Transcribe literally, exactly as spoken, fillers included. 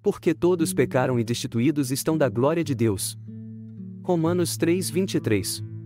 porque todos pecaram e destituídos estão da glória de Deus. Romanos três, vinte e três.